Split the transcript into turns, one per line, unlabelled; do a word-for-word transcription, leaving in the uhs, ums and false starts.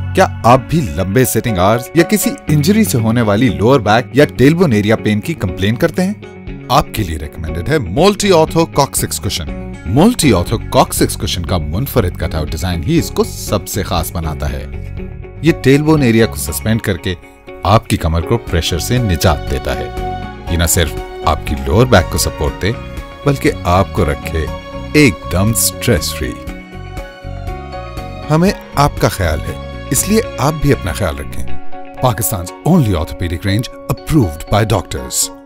क्या आप भी लंबे सिटिंग आवर्स या किसी इंजरी से होने वाली लोअर बैक या टेलबोन एरिया पेन की कंप्लेन करते हैं? आपके लिए रिकमेंडेड है Molty ortho coccyx cushion. Molty ortho coccyx cushion का मुनफरिद कटआउट डिजाइन ही इसको सबसे खास बनाता है। ये टेलबोन एरिया को सस्पेंड करके आपकी कमर को प्रेशर से निजात देता है। ये न सिर्फ आपकी लोअर बैक को सपोर्ट दे बल्कि आपको रखे एकदम स्ट्रेस फ्री। हमें आपका ख्याल है, इसलिए आप भी अपना ख्याल रखें। Pakistan only orthopaedic range approved by doctors.